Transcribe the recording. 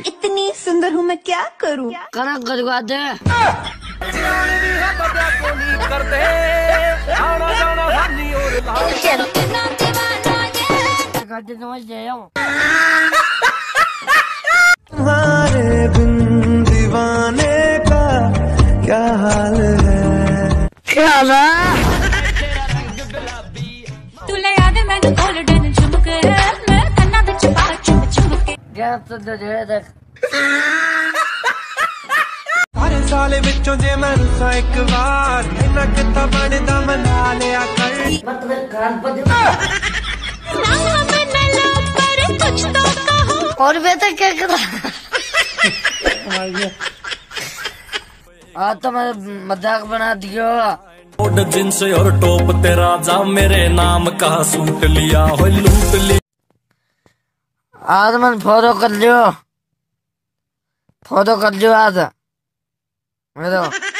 इतनी सुंदर हूँ मैं क्या करूँ? कनक गजवा दे तुम्हारे बिन दीवाने का क्या हाल है? क्या ना तुले याद मैनू गोल्डन झुमके मैं कन्ना विच पा चुम चुमके क्या तो दे देख सारे साले विचों जे मैं रुसा एक बार इन्ना किता बनदा मना लिया कर मतलब कान पर ना मैं न पर कुछ तो कहो और बेटा क्या करा आज तो मैं मजाक बना दियो जींस और टॉप तेरा जा मेरे नाम का सूट लिया हो लूट लिया आज मैं फोटो कर लियो आज मेरे